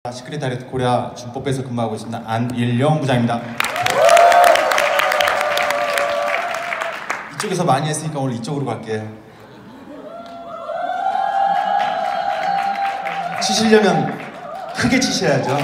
시크릿 다이렉트 코리아 준법에서 근무하고 있습니다. 안일영 부장입니다. 이쪽에서 많이 했으니까 오늘 이쪽으로 갈게요. 치시려면 크게 치셔야죠.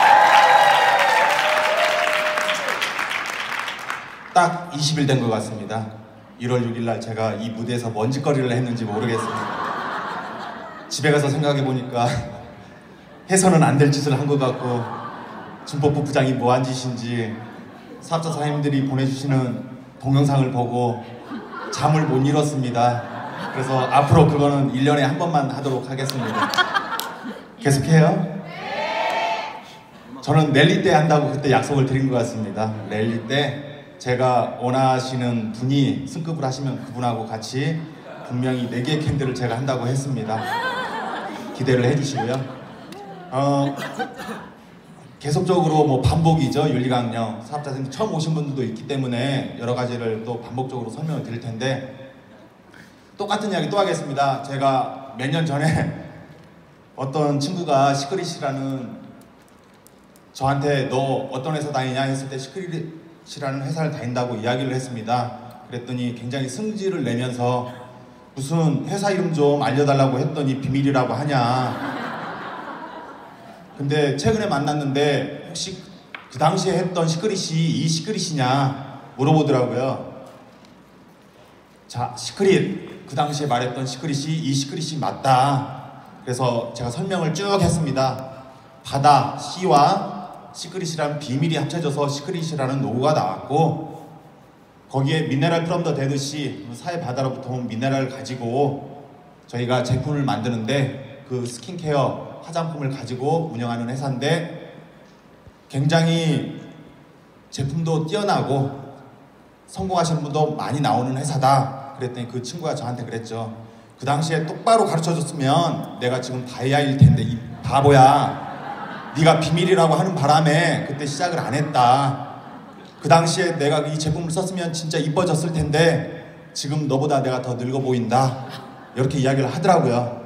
딱 20일 된 것 같습니다. 1월 6일 날 제가 이 무대에서 뭔 짓거리를 했는지 모르겠습니다. 집에 가서 생각해 보니까 해서는 안 될 짓을 한 것 같고, 준법부 부장이 뭐한 짓인지 사업자 사장님들이 보내주시는 동영상을 보고 잠을 못 이뤘습니다. 그래서 앞으로 그거는 1년에 한 번만 하도록 하겠습니다. 계속해요? 저는 랠리 때 한다고 그때 약속을 드린 것 같습니다. 랠리 때 제가 원하시는 분이 승급을 하시면 그분하고 같이 분명히 4개의 캔들을 제가 한다고 했습니다. 기대를 해주시고요. 계속적으로 뭐 반복이죠. 윤리강령 사업자들이 처음 오신 분들도 있기 때문에 여러 가지를 또 반복적으로 설명을 드릴 텐데, 똑같은 이야기 또 하겠습니다. 제가 몇 년 전에 어떤 친구가 시크릿이라는 저한테 너 어떤 회사 다니냐 했을 때 시크릿이라는 회사를 다닌다고 이야기를 했습니다. 그랬더니 굉장히 승질을 내면서 무슨 회사 이름 좀 알려달라고 했더니 비밀이라고 하냐. 근데 최근에 만났는데 혹시 그 당시에 했던 시크릿이 이 시크릿이냐 물어보더라고요. 자, 시크릿, 그 당시에 말했던 시크릿이 이 시크릿이 맞다. 그래서 제가 설명을 쭉 했습니다. 바다, C와 시크릿이라는 비밀이 합쳐져서 시크릿이라는 로고가 나왔고, 거기에 미네랄 프롬 더 데드 시, 사해 바다로부터 온 미네랄을 가지고 저희가 제품을 만드는데, 그 스킨케어 화장품을 가지고 운영하는 회사인데 굉장히 제품도 뛰어나고 성공하시는 분도 많이 나오는 회사다. 그랬더니 그 친구가 저한테 그랬죠. 그 당시에 똑바로 가르쳐줬으면 내가 지금 다이아일 텐데 이 바보야, 네가 비밀이라고 하는 바람에 그때 시작을 안 했다. 그 당시에 내가 이 제품을 썼으면 진짜 이뻐졌을 텐데 지금 너보다 내가 더 늙어 보인다. 이렇게 이야기를 하더라고요.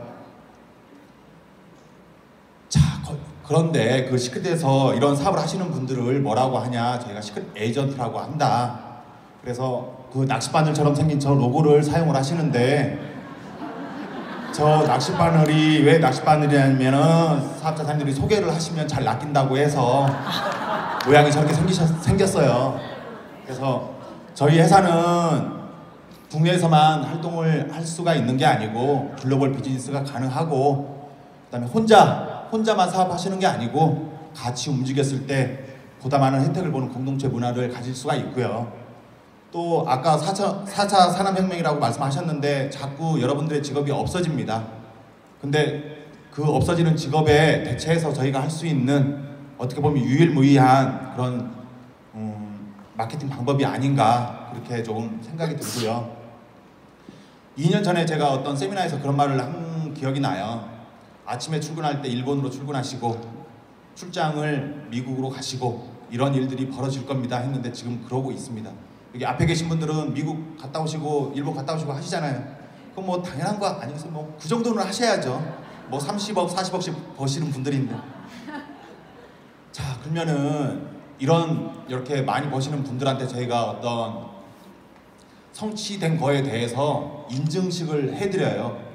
그런데 그 시크릿에서 이런 사업을 하시는 분들을 뭐라고 하냐, 저희가 시크릿 에이전트라고 한다. 그래서 그 낚싯바늘처럼 생긴 저 로고를 사용을 하시는데, 저 낚싯바늘이 왜 낚싯바늘이냐면은 사업자 사장님들이 소개를 하시면 잘 낚인다고 해서 모양이 저렇게 생겼어요. 그래서 저희 회사는 국내에서만 활동을 할 수가 있는 게 아니고 글로벌 비즈니스가 가능하고, 그 다음에 혼자만 사업하시는 게 아니고 같이 움직였을 때 보다 많은 혜택을 보는 공동체 문화를 가질 수가 있고요. 또 아까 4차 산업혁명이라고 말씀하셨는데 자꾸 여러분들의 직업이 없어집니다. 근데 그 없어지는 직업에 대체해서 저희가 할 수 있는 어떻게 보면 유일무이한 그런 마케팅 방법이 아닌가, 그렇게 조금 생각이 들고요. 2년 전에 제가 어떤 세미나에서 그런 말을 한 기억이 나요. 아침에 출근할 때 일본으로 출근하시고 출장을 미국으로 가시고 이런 일들이 벌어질 겁니다 했는데 지금 그러고 있습니다. 여기 앞에 계신 분들은 미국 갔다 오시고 일본 갔다 오시고 하시잖아요. 그럼 뭐 당연한 거 아니겠어요? 뭐 그 정도는 하셔야죠. 뭐 30억, 40억씩 버시는 분들인데. 자, 그러면은 이렇게 많이 버시는 분들한테 저희가 어떤 성취된 거에 대해서 인증식을 해드려요.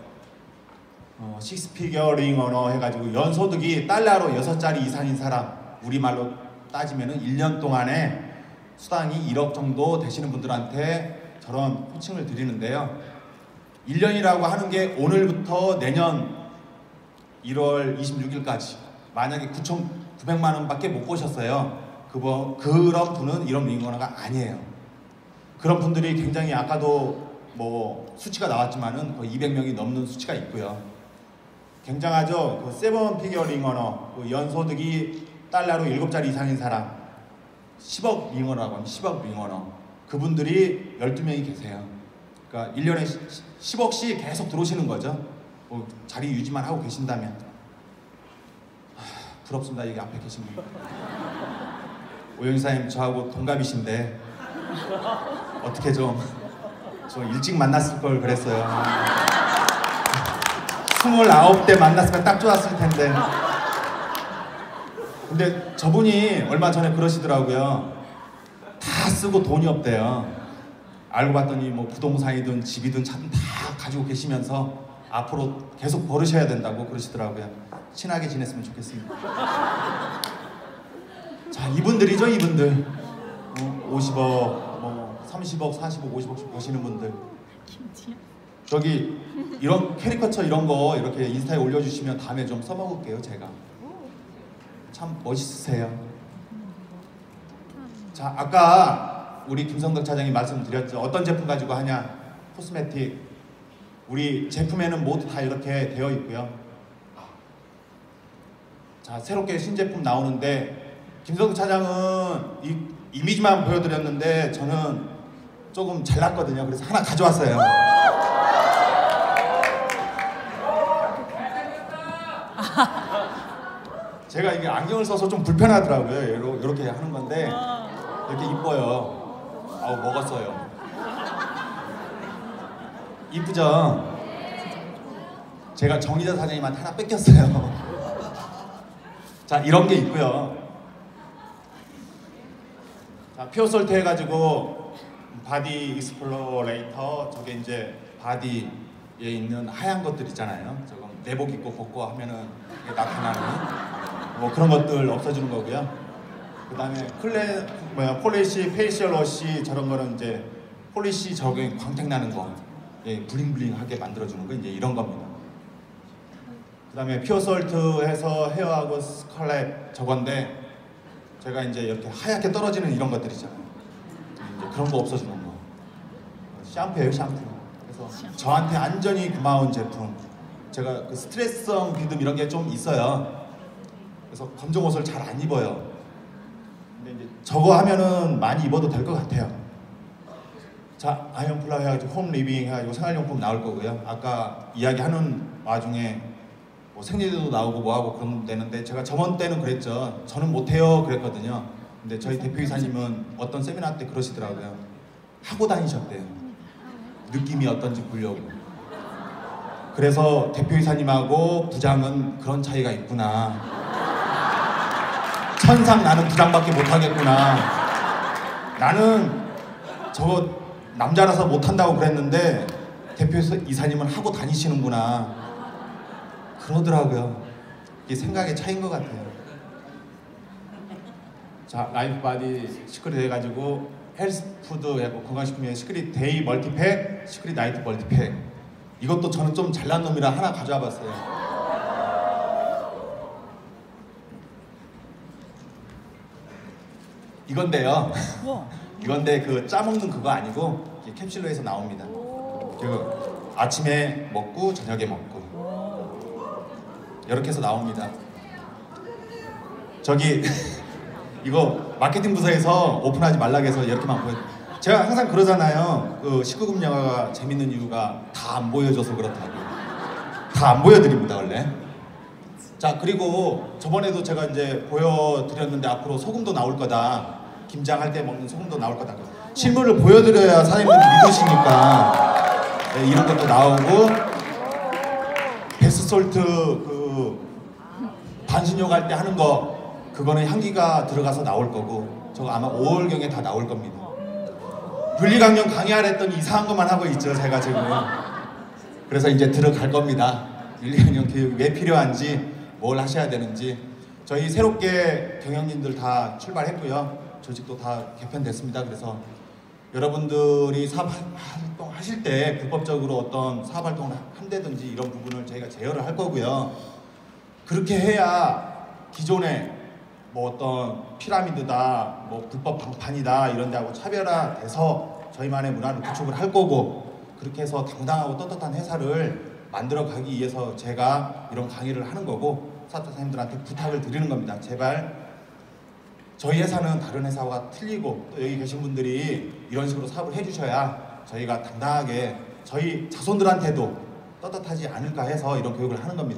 식스피겨링 언어 해가지고 연소득이 달러로 6자리 이상인 사람, 우리말로 따지면은 1년 동안에 수당이 1억 정도 되시는 분들한테 저런 호칭을 드리는데요. 1년이라고 하는 게 오늘부터 내년 1월 26일까지 만약에 9,900만 원밖에 못 보셨어요. 그런 분은 이런 링언어가 아니에요. 그런 분들이 굉장히 아까도 뭐 수치가 나왔지만은 거의 200명이 넘는 수치가 있고요. 굉장하죠. 그 세븐 피겨 링언어, 그 연소득이 달러로 7자리 이상인 사람, 10억 링언어라고 하면 10억 링언어, 그분들이 12명이 계세요. 그러니까 1년에 10억씩 계속 들어오시는 거죠. 뭐 자리 유지만 하고 계신다면. 부럽습니다. 여기 앞에 계신 분. 오영사님 저하고 동갑이신데 어떻게 좀 일찍 만났을 걸 그랬어요. 29대 만났으면 딱 좋았을 텐데. 근데 저분이 얼마 전에 그러시더라고요. 다 쓰고 돈이 없대요. 알고 봤더니 뭐 부동산이든 집이든 차든 다 가지고 계시면서 앞으로 계속 벌으셔야 된다고 그러시더라고요. 친하게 지냈으면 좋겠습니다. 자, 이분들이죠, 이분들. 50억, 뭐 30억, 40억, 50억씩 버시는 분들. 저기 이런 캐리커처 이런 거 이렇게 인스타에 올려주시면 다음에 좀 써먹을게요, 제가. 참 멋있으세요. 자, 아까 우리 김성덕 차장이 말씀드렸죠. 어떤 제품 가지고 하냐? 코스메틱. 우리 제품에는 모두 다 이렇게 되어 있고요. 자, 새롭게 신제품 나오는데 김성덕 차장은 이 이미지만 보여드렸는데 저는 조금 잘났거든요. 그래서 하나 가져왔어요. 제가 이게 안경을 써서 좀 불편하더라고요. 이렇게 하는 건데 이렇게 이뻐요. 아우, 먹었어요. 이쁘죠? 제가 정의자 사장님한테 하나 뺏겼어요. 자, 이런 게 있고요. 자, 피어솔트 해가지고 바디 익스플로레이터, 저게 이제 바디에 있는 하얀 것들 있잖아요. 저거 내복 입고 벗고 하면은 나타나는 뭐 그런 것들 없애주는 거고요. 그 다음에 폴리시 페이셜 워시 저런 거는 이제 폴리시 적용 광택 나는 거, 예, 블링블링하게 만들어주는 거 이제 이런 겁니다. 그 다음에 피어솔트 해서 헤어하고 스칼렛 저건데 제가 이제 이렇게 하얗게 떨어지는 이런 것들 있잖아요. 이제 그런 거 없어주는 거. 샴푸예요, 샴푸. 그래서 저한테 안전이 고마운 제품. 제가 그 스트레스성 비듬 이런 게 좀 있어요. 그래서 검정 옷을 잘 안 입어요. 근데 이제 저거 하면은 많이 입어도 될 것 같아요. 자, 아이언플라워 해가지고 홈 리빙 해가지고 생활용품 나올 거고요. 아까 이야기하는 와중에 뭐 생리대도 나오고 뭐하고 그런 되는데 제가 저번 때는 그랬죠. 저는 못해요 그랬거든요. 근데 저희 대표이사님은 어떤 세미나 때 그러시더라고요. 하고 다니셨대요. 느낌이 어떤지 보려고. 그래서 대표이사님하고 부장은 그런 차이가 있구나. 천상 나는 부장밖에 못하겠구나. 나는 저거 남자라서 못한다고 그랬는데 대표이사님은 하고 다니시는구나. 그러더라고요. 이게 생각의 차이인 것 같아요. 자, 라이프 바디 시크릿 해가지고 헬스푸드 해고 건강식품에 시크릿 데이 멀티팩, 시크릿 나이트 멀티팩. 이것도 저는 좀 잘난 놈이라 하나 가져와 봤어요. 이건데요. 이건데 그 짜먹는 그거 아니고 캡슐로 해서 나옵니다. 그 아침에 먹고 저녁에 먹고 이렇게 해서 나옵니다. 저기 이거 마케팅 부서에서 오픈하지 말라고 해서 이렇게만 보여. 제가 항상 그러잖아요. 그 19금 영화가 재밌는 이유가 다 안 보여줘서 그렇다고. 다 안 보여드립니다 원래. 자, 그리고 저번에도 제가 이제 보여드렸는데 앞으로 소금도 나올 거다. 김장할 때 먹는 소금도 나올 거다. 실물을 보여드려야 사장님들이 믿으시니까. 네, 이런 것도 나오고 베스솔트 그 반신욕 할 때 하는 거 그거는 향기가 들어가서 나올 거고 저거 아마 5월경에 다 나올 겁니다. 윤리강령 강의하라 했더니 이상한 것만 하고 있죠 제가 지금. 그래서 이제 들어갈 겁니다. 윤리강령 교육이 왜 필요한지 뭘 하셔야 되는지. 저희 새롭게 경영진들 다 출발했고요. 조직도 다 개편됐습니다. 그래서 여러분들이 사업활동 하실 때 불법적으로 어떤 사업활동을 한다든지 이런 부분을 저희가 제어를 할 거고요. 그렇게 해야 기존에 뭐 어떤 피라미드다, 뭐 불법 방판이다 이런 데하고 차별화돼서 저희만의 문화를 구축을 할 거고, 그렇게 해서 당당하고 떳떳한 회사를 만들어 가기 위해서 제가 이런 강의를 하는 거고 사업자님들한테 부탁을 드리는 겁니다. 제발 저희 회사는 다른 회사와 틀리고 또 여기 계신 분들이 이런 식으로 사업을 해주셔야 저희가 당당하게 저희 자손들한테도 떳떳하지 않을까 해서 이런 교육을 하는 겁니다.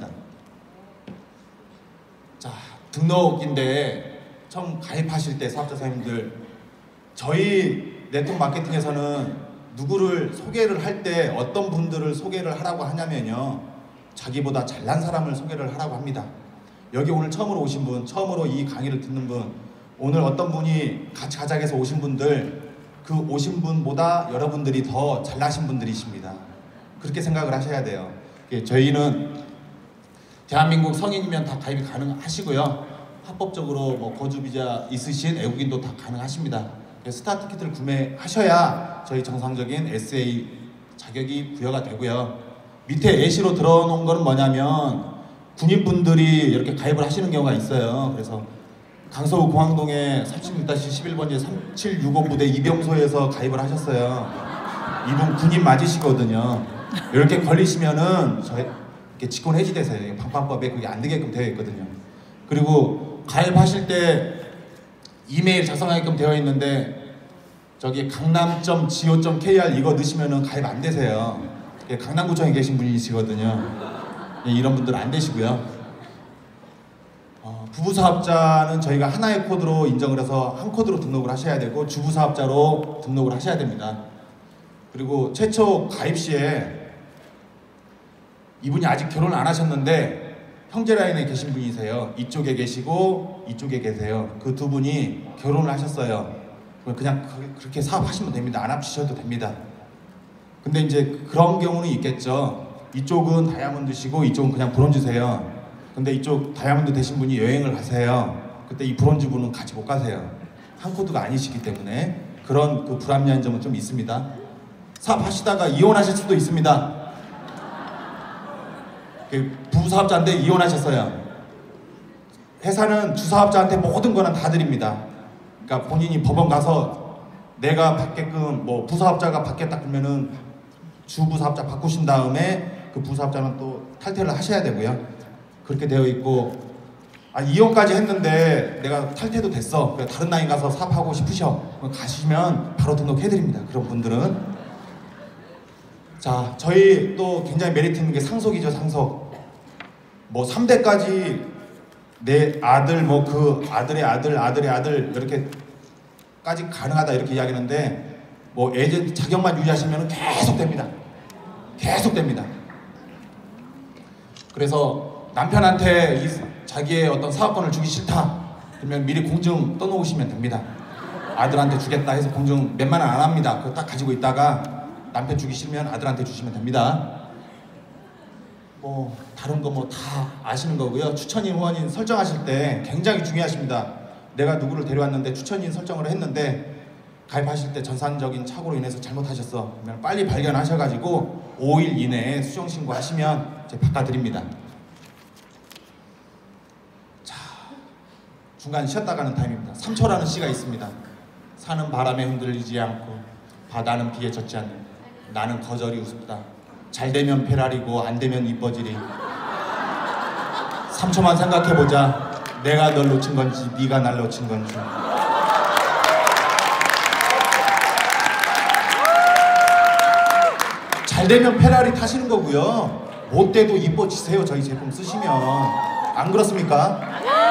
자, 등록인데 처음 가입하실 때 사업자님들, 저희 네트워크 마케팅에서는 누구를 소개를 할 때 어떤 분들을 소개를 하라고 하냐면요, 자기보다 잘난 사람을 소개를 하라고 합니다. 여기 오늘 처음으로 오신 분, 처음으로 이 강의를 듣는 분, 오늘 어떤 분이 같이 가자에서 오신 분들, 그 오신 분보다 여러분들이 더 잘나신 분들이십니다. 그렇게 생각을 하셔야 돼요. 저희는 대한민국 성인이면 다 가입이 가능하시고요. 합법적으로 뭐 거주 비자 있으신 외국인도 다 가능하십니다. 스타 티켓을 구매하셔야 저희 정상적인 SA 자격이 부여가 되고요. 밑에 예시로 들어놓은 거는 뭐냐면 군인분들이 이렇게 가입을 하시는 경우가 있어요. 그래서 강서구 공항동에 36-11번지 3765 부대 이병소에서 가입을 하셨어요. 이분 군인 맞으시거든요. 이렇게 걸리시면은 저희 이렇게 직권 해지돼서요. 방방법에 그게 안 되게끔 되어 있거든요. 그리고 가입하실 때 이메일 작성하게끔 되어 있는데 저기 강남.go.kr 이거 넣으시면은 가입 안 되세요. 강남구청에 계신 분이시거든요. 이런 분들은 안 되시고요. 부부사업자는 저희가 하나의 코드로 인정을 해서 한 코드로 등록을 하셔야 되고 주부사업자로 등록을 하셔야 됩니다. 그리고 최초 가입 시에 이분이 아직 결혼을 안 하셨는데 형제 라인에 계신 분이세요. 이쪽에 계시고 이쪽에 계세요. 그 두 분이 결혼을 하셨어요. 그냥 그렇게 사업하시면 됩니다. 안 합치셔도 됩니다. 근데 이제 그런 경우는 있겠죠. 이쪽은 다이아몬드시고 이쪽은 그냥 브론즈세요. 근데 이쪽 다이아몬드 되신 분이 여행을 가세요. 그때 이 브론즈 분은 같이 못 가세요. 한 코드가 아니시기 때문에 그런 그 불합리한 점은 좀 있습니다. 사업하시다가 이혼하실 수도 있습니다. 부사업자인데 이혼하셨어요. 회사는 주사업자한테 모든 거는 다 드립니다. 그러니까 본인이 법원 가서 내가 받게끔 뭐 부사업자가 받겠다 그러면은 주부사업자 바꾸신 다음에 그 부사업자는 또 탈퇴를 하셔야 되고요. 그렇게 되어 있고 이혼까지 했는데 내가 탈퇴도 됐어. 다른 나이 가서 사업하고 싶으셔. 가시면 바로 등록해드립니다. 그런 분들은. 자, 저희 또 굉장히 메리트 있는 게 상속이죠. 상속. 뭐 3대까지 내 아들 뭐 그 아들의 아들 이렇게까지 가능하다 이렇게 이야기하는데 뭐 에이전트 자격만 유지하시면 계속 됩니다. 계속 됩니다. 그래서 남편한테 자기의 어떤 사업권을 주기 싫다 그러면 미리 공증 떠놓으시면 됩니다. 아들한테 주겠다 해서 공증 몇만 원 안 합니다. 그거 딱 가지고 있다가 남편 주기 싫으면 아들한테 주시면 됩니다. 뭐 다른 거 뭐 다 아시는 거고요. 추천인 후원인 설정하실 때 굉장히 중요하십니다. 내가 누구를 데려왔는데 추천인 설정을 했는데 가입하실 때 전산적인 착오로 인해서 잘못하셨어. 그러면 빨리 발견하셔가지고 5일 이내에 수정 신고하시면 제가 바꿔드립니다. 자, 중간 쉬었다 가는 타임입니다. 3초라는 시가 있습니다. 산은 바람에 흔들리지 않고 바다는 비에 젖지 않는 나는 거절이 우습다. 잘 되면 페라리고 안 되면 이뻐지리. 3초만 생각해보자. 내가 널 놓친 건지 네가 날 놓친 건지. 잘 되면 페라리 타시는 거고요. 못 돼도 이뻐지세요. 저희 제품 쓰시면. 안 그렇습니까?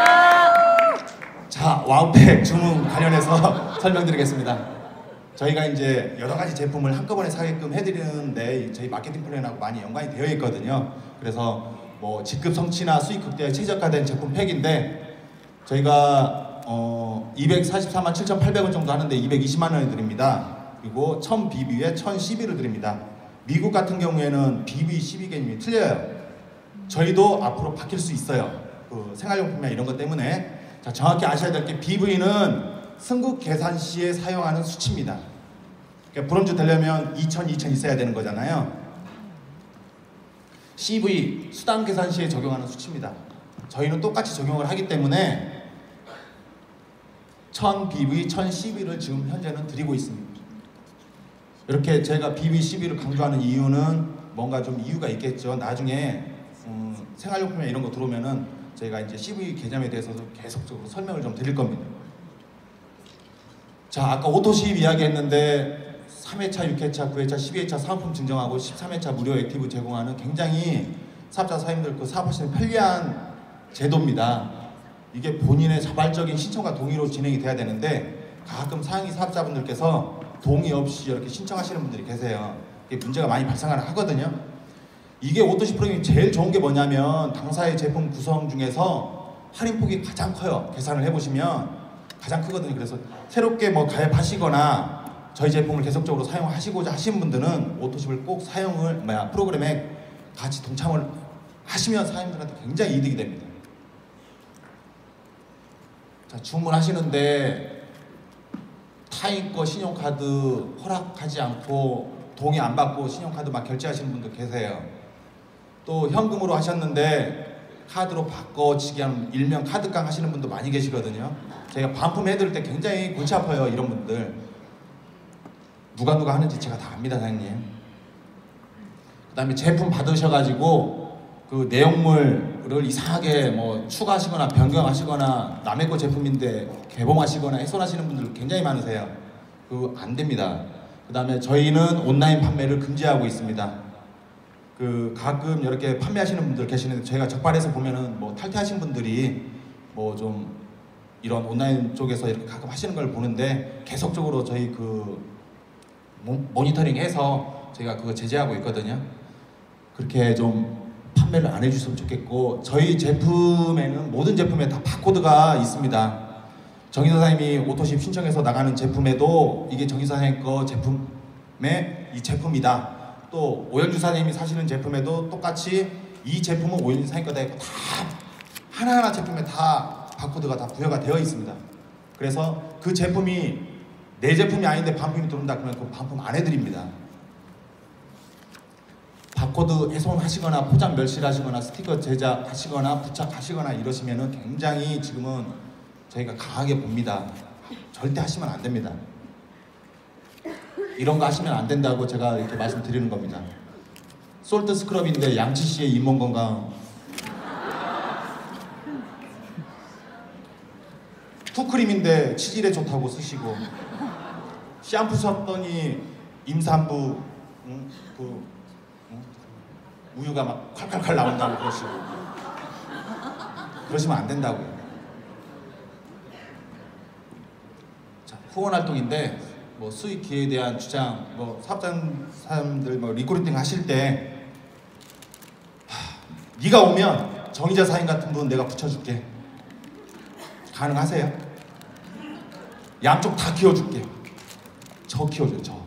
자, 와우팩 주문 관련해서 설명드리겠습니다. 저희가 이제 여러 가지 제품을 한꺼번에 사게끔 해드리는데 저희 마케팅 플랜하고 많이 연관이 되어 있거든요. 그래서 뭐 직급 성취나 수익 극대에 최저가된 제품 팩인데 저희가 244만 7,800원 정도 하는데 220만 원에 드립니다. 그리고 1000BB에 1012를 드립니다. 미국 같은 경우에는 BB, 12 개념이 틀려요. 저희도 앞으로 바뀔 수 있어요. 그 생활용품이나 이런 것 때문에. 자, 정확히 아셔야 될 게 BV는 승국 계산 시에 사용하는 수치입니다. 그러니까 브론즈 되려면 2000 있어야 되는 거잖아요. CV, 수당 계산 시에 적용하는 수치입니다. 저희는 똑같이 적용을 하기 때문에 1000BV, 1012를 지금 현재는 드리고 있습니다. 이렇게 제가 BV, 12를 강조하는 이유는 뭔가 좀 이유가 있겠죠. 나중에 생활용품이나 이런 거 들어오면은 저희가 이제 CV 개념에 대해서도 계속적으로 설명을 좀 드릴 겁니다. 자, 아까 오토시입 이야기했는데 3회차, 6회차, 9회차, 12회차 사은품 증정하고 13회차 무료 액티브 제공하는 굉장히 사업자 사장님들 그 사업하시는 편리한 제도입니다. 이게 본인의 자발적인 신청과 동의로 진행이 돼야 되는데 가끔 상위 사업자분들께서 동의 없이 이렇게 신청하시는 분들이 계세요. 이게 문제가 많이 발생을 하거든요. 이게 오토시 프로그램이 제일 좋은 게 뭐냐면 당사의 제품 구성 중에서 할인폭이 가장 커요. 계산을 해보시면 가장 크거든요. 그래서 새롭게 뭐 가입하시거나 저희 제품을 계속적으로 사용하시고자 하시는 분들은 오토십을 꼭 프로그램에 같이 동참을 하시면 사장님들한테 굉장히 이득이 됩니다. 자, 주문하시는데 타인 거 신용카드 허락하지 않고 동의 안 받고 신용카드 막 결제하시는 분들 계세요. 또 현금으로 하셨는데 카드로 바꿔치기 하는 일명 카드깡 하시는 분도 많이 계시거든요. 제가 반품 해드릴 때 굉장히 골치 아파요. 이런 분들 누가 하는지 제가 다 압니다, 사장님. 그 다음에 제품 받으셔가지고 그 내용물을 이상하게 뭐 추가하시거나 변경하시거나 남의 거 제품인데 개봉하시거나 훼손하시는 분들 굉장히 많으세요. 그거 안 됩니다. 그 다음에 저희는 온라인 판매를 금지하고 있습니다. 그 가끔 이렇게 판매하시는 분들 계시는데 저희가 적발해서 보면은 뭐 탈퇴하신 분들이 뭐 좀 이런 온라인 쪽에서 이렇게 가끔 하시는 걸 보는데 계속적으로 저희 그 모니터링해서 저희가 그거 제재하고 있거든요. 그렇게 좀 판매를 안 해주셨으면 좋겠고, 저희 제품에는 모든 제품에 다 바코드가 있습니다. 정의사 사장님이 오토십 신청해서 나가는 제품에도 이게 정의사 사장님 거 제품의 이 제품이다. 또 오영주 사장님이 사시는 제품에도 똑같이 이 제품은 오영주 사장님 거다 있고 다 하나하나 제품에 다 바코드가 다 부여가 되어 있습니다. 그래서 그 제품이 내 제품이 아닌데 반품이 들어온다 그러면 그 반품 안 해드립니다. 바코드 훼손하시거나 포장 멸실하시거나 스티커 제작하시거나 부착하시거나 이러시면은 굉장히 지금은 저희가 강하게 봅니다. 절대 하시면 안 됩니다. 이런 거 하시면 안 된다고 제가 이렇게 말씀드리는 겁니다. 솔트 스크럽인데 양치씨의 잇몸 건강, 투크림인데 치질에 좋다고 쓰시고, 샴푸 썼더니 임산부 우유가 막 콸콸콸 나온다고 그러시고, 그러시면 안 된다고요. 자, 후원 활동인데 뭐 수익 기회에 대한 주장, 뭐 사업자들 뭐 리크루팅 하실 때 네가 오면 정의자 사인 같은 분 내가 붙여줄게. 가능하세요? 양쪽 다 키워줄게. 저 키워줘요. 저.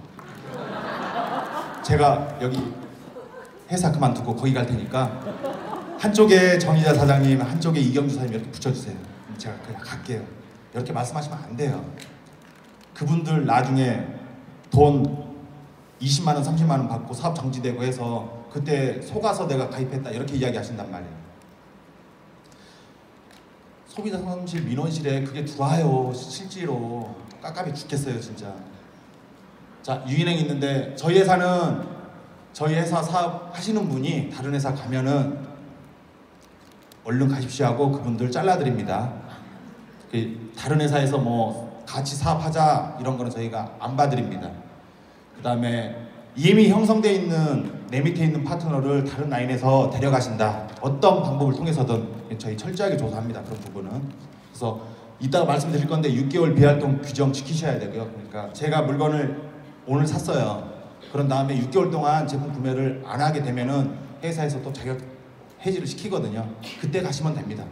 제가 여기 회사 그만두고 거기 갈 테니까 한쪽에 정의자 사장님, 한쪽에 이경주 사장님 이렇게 붙여주세요. 제가 그냥 갈게요. 이렇게 말씀하시면 안 돼요. 그분들 나중에 돈 20만 원, 30만 원 받고 사업 정지되고 해서 그때 속아서 내가 가입했다 이렇게 이야기하신단 말이에요. 소비자 상담실 민원실에 그게 들어와요. 실제로 깝깝이 죽겠어요 진짜. 자, 유인행 있는데 저희 회사는 저희 회사 사업 하시는 분이 다른 회사 가면은 얼른 가십시오 하고 그분들 잘라드립니다. 다른 회사에서 뭐 같이 사업하자 이런 거는 저희가 안 봐드립니다. 그 다음에 이미 형성되어 있는 내 밑에 있는 파트너를 다른 라인에서 데려가신다. 어떤 방법을 통해서든 저희 철저하게 조사합니다. 그런 부분은. 그래서 이따가 말씀드릴 건데 6개월 비활동 규정 지키셔야 되고요. 그러니까 제가 물건을 오늘 샀어요. 그런 다음에 6개월 동안 제품 구매를 안 하게 되면은 회사에서 또 자격 해지를 시키거든요. 그때 가시면 됩니다.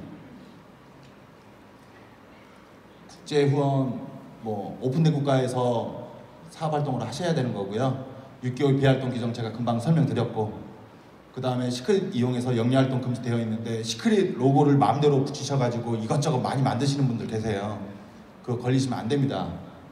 국제 후원 뭐 오픈된 국가에서 사업 활동을 하셔야 되는 거고요. 6개월 비활동 규정 제가 금방 설명드렸고, 그 다음에 시크릿 이용해서 영리활동 금지되어 있는데 시크릿 로고를 마음대로 붙이셔가지고 이것저것 많이 만드시는 분들 계세요. 그거 걸리시면 안 됩니다.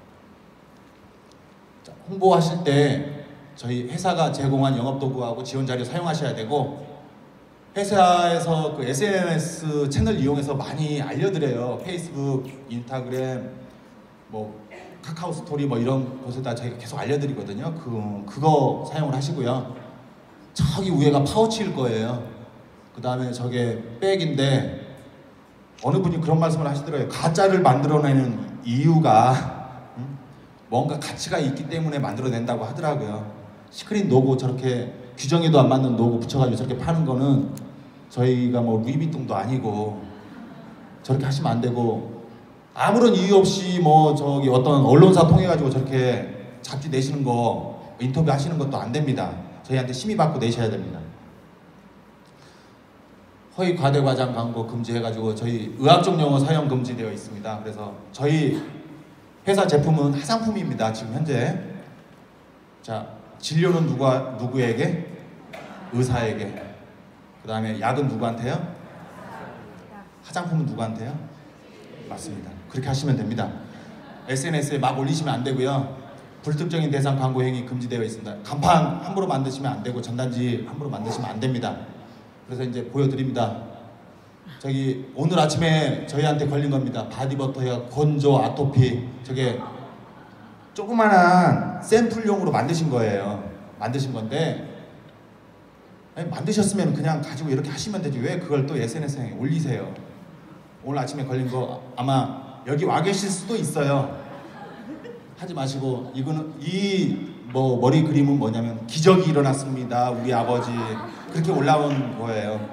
자, 홍보하실 때 저희 회사가 제공한 영업도구하고 지원 자료 사용하셔야 되고, 회사에서 그 SNS 채널 이용해서 많이 알려드려요. 페이스북, 인스타그램, 뭐 카카오 스토리 뭐 이런 곳에다 저희가 계속 알려드리거든요. 그거 사용을 하시고요. 저기 위에가 파우치일 거예요. 그 다음에 저게 백인데 어느 분이 그런 말씀을 하시더라고요. 가짜를 만들어내는 이유가 뭔가 가치가 있기 때문에 만들어낸다고 하더라고요. 시크릿 로고 저렇게 규정에도 안 맞는 로고 붙여가지고 저렇게 파는 거는 저희가 뭐 루이비통도 아니고 저렇게 하시면 안 되고, 아무런 이유 없이 뭐 저기 어떤 언론사 통해 가지고 저렇게 잡지 내시는 거, 인터뷰 하시는 것도 안 됩니다. 저희한테 심의 받고 내셔야 됩니다. 허위 과대 과장 광고 금지해가지고 저희 의학적 용어 사용 금지되어 있습니다. 그래서 저희 회사 제품은 화장품입니다. 지금 현재. 자, 진료는 누구에게? 의사에게. 그 다음에 약은 누구한테요? 화장품은 누구한테요? 맞습니다. 그렇게 하시면 됩니다. SNS에 막 올리시면 안 되고요. 불특정인 대상 광고 행위 금지되어 있습니다. 간판 함부로 만드시면 안 되고 전단지 함부로 만드시면 안 됩니다. 그래서 이제 보여드립니다. 저기 오늘 아침에 저희한테 걸린 겁니다. 바디버터야 건조 아토피. 저게 조그만한 샘플용으로 만드신 거예요. 만드신 건데 아니, 만드셨으면 그냥 가지고 이렇게 하시면 되지 왜 그걸 또 SNS에 올리세요. 오늘 아침에 걸린 거 아마 여기 와 계실 수도 있어요. 하지 마시고 이거는 뭐 머리 그림은 뭐냐면 기적이 일어났습니다. 우리 아버지 그렇게 올라온 거예요.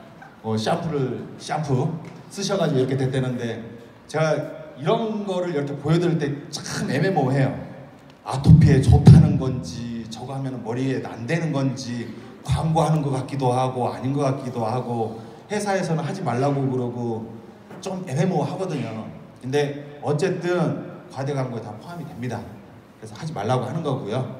샴푸 쓰셔가지고 이렇게 됐다는데 제가 이런 거를 이렇게 보여드릴 때 참 애매모호해요. 아토피에 좋다는 건지 저거 하면 머리에 안 되는 건지 광고하는 것 같기도 하고 아닌 것 같기도 하고 회사에서는 하지 말라고 그러고 좀 애매모호하거든요. 근데 어쨌든 과대 광고에 다 포함이 됩니다. 그래서 하지 말라고 하는 거고요.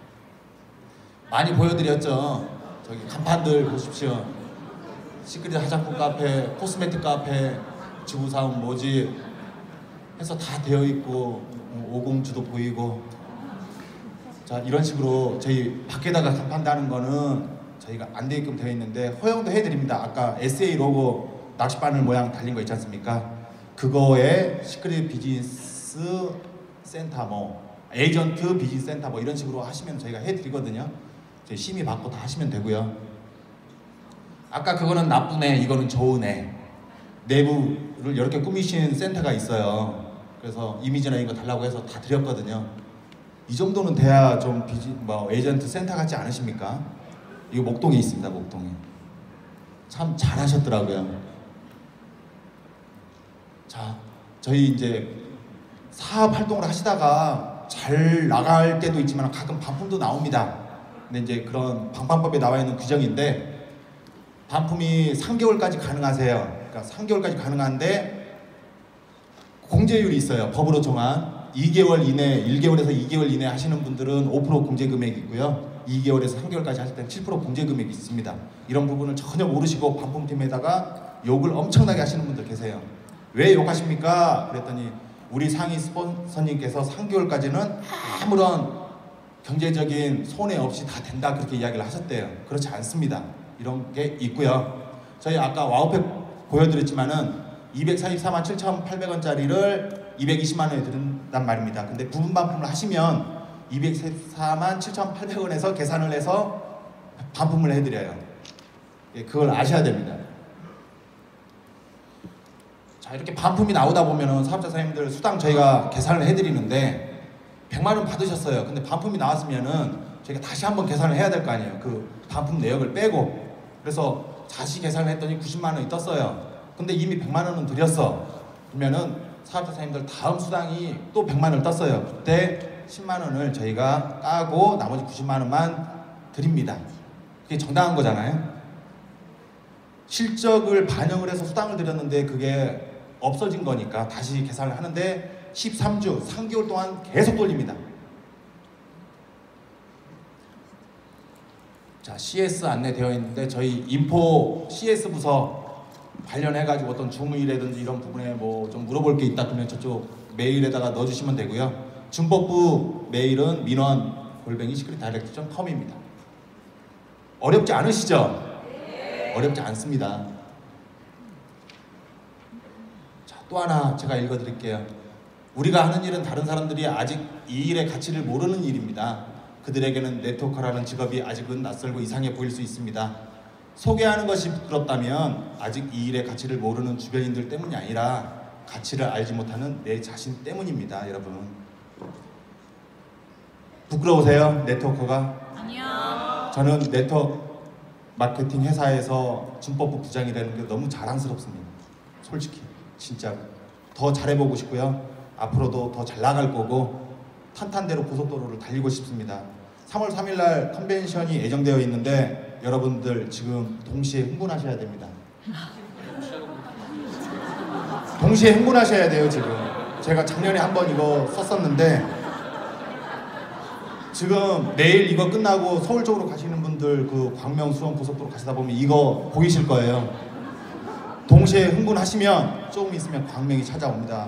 많이 보여드렸죠. 저기 간판들 보십시오. 시크릿 화장품 카페, 코스메틱 카페, 지구사원 모집 해서 다 되어 있고 오공주도 보이고 자 이런 식으로 저희 밖에다가 간판 다는 거는 저희가 안 되게끔 되어 있는데 허용도 해드립니다. 아까 SA 로고 낚싯바늘 모양 달린 거 있지 않습니까? 그거에 시크릿 비즈니스 센터 뭐 에이전트 비즈니스 센터 뭐 이런 식으로 하시면 저희가 해드리거든요. 저희 심의 받고 다 하시면 되고요. 아까 그거는 나쁜 애, 이거는 좋은 애. 내부를 이렇게 꾸미신 센터가 있어요. 그래서 이미지나 이거 달라고 해서 다 드렸거든요. 이 정도는 돼야 좀 에이전트 센터 같지 않으십니까? 이거 목동에 있습니다. 목동에. 참 잘하셨더라고요. 자, 저희 이제 사업 활동을 하시다가 잘 나갈 때도 있지만 가끔 반품도 나옵니다. 근데 이제 그런 방판법에 나와 있는 규정인데 반품이 3개월까지 가능하세요. 그러니까 3개월까지 가능한데 공제율이 있어요. 법으로 정한 2개월 이내, 1개월에서 2개월 이내 하시는 분들은 5% 공제 금액이 있고요. 2개월에서 3개월까지 하실 때는 7% 공제 금액이 있습니다. 이런 부분을 전혀 모르시고 반품팀에다가 욕을 엄청나게 하시는 분들 계세요. 왜 욕하십니까? 그랬더니 우리 상위 스폰서님께서 3개월까지는 아무런 경제적인 손해 없이 다 된다 그렇게 이야기를 하셨대요. 그렇지 않습니다. 이런 게 있고요. 저희 아까 와우팩 보여드렸지만은 244만 7,800원짜리를 220만 원에 드린단 말입니다. 근데 부분 반품을 하시면 204만 7,800원에서 계산을 해서 반품을 해드려요. 그걸 아셔야 됩니다. 자, 이렇게 반품이 나오다 보면은 사업자 사장님들 수당 저희가 계산을 해드리는데 100만 원 받으셨어요. 근데 반품이 나왔으면은 저희가 다시 한번 계산을 해야 될 거 아니에요. 그 반품 내역을 빼고. 그래서 다시 계산을 했더니 90만 원이 떴어요. 근데 이미 100만 원은 드렸어. 그러면은 사업자 사장님들 다음 수당이 또 100만 원을 떴어요. 그때 10만 원을 저희가 까고 나머지 90만 원만 드립니다. 그게 정당한 거잖아요. 실적을 반영을 해서 수당을 드렸는데 그게 없어진 거니까 다시 계산을 하는데 13주, 3개월 동안 계속 돌립니다. 자, CS 안내되어 있는데 저희 인포 CS 부서 관련해가지고 어떤 주문이라든지 이런 부분에 뭐 좀 물어볼 게 있다 그러면 저쪽 메일에다가 넣어주시면 되고요. 준법부 메일은 민원@시크릿다이렉트.com입니다. 어렵지 않으시죠? 네. 어렵지 않습니다. 자, 또 하나 제가 읽어드릴게요. 우리가 하는 일은 다른 사람들이 아직 이 일의 가치를 모르는 일입니다. 그들에게는 네트워커라는 직업이 아직은 낯설고 이상해 보일 수 있습니다. 소개하는 것이 부끄럽다면 아직 이 일의 가치를 모르는 주변인들 때문이 아니라 가치를 알지 못하는 내 자신 때문입니다. 여러분 부끄러우세요? 네트워커가? 아니요. 저는 네트워크 마케팅 회사에서 준법부 부장이 되는 게 너무 자랑스럽습니다. 솔직히 진짜 더 잘해보고 싶고요. 앞으로도 더 잘 나갈 거고 탄탄대로 고속도로를 달리고 싶습니다. 3월 3일 날 컨벤션이 예정되어 있는데 여러분들 지금 동시에 흥분하셔야 됩니다. 동시에 흥분하셔야 돼요. 지금 제가 작년에 한번 이거 썼었는데 지금 내일 이거 끝나고 서울 쪽으로 가시는 분들 그 광명 수원 고속도로 가시다 보면 이거 보이실 거예요. 동시에 흥분하시면 조금 있으면 광명이 찾아옵니다.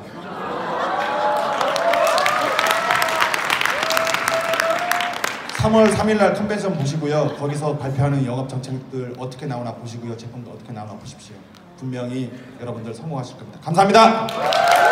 3월 3일날 컨벤션 보시고요. 거기서 발표하는 영업 정책들 어떻게 나오나 보시고요. 제품도 어떻게 나오나 보십시오. 분명히 여러분들 성공하실 겁니다. 감사합니다.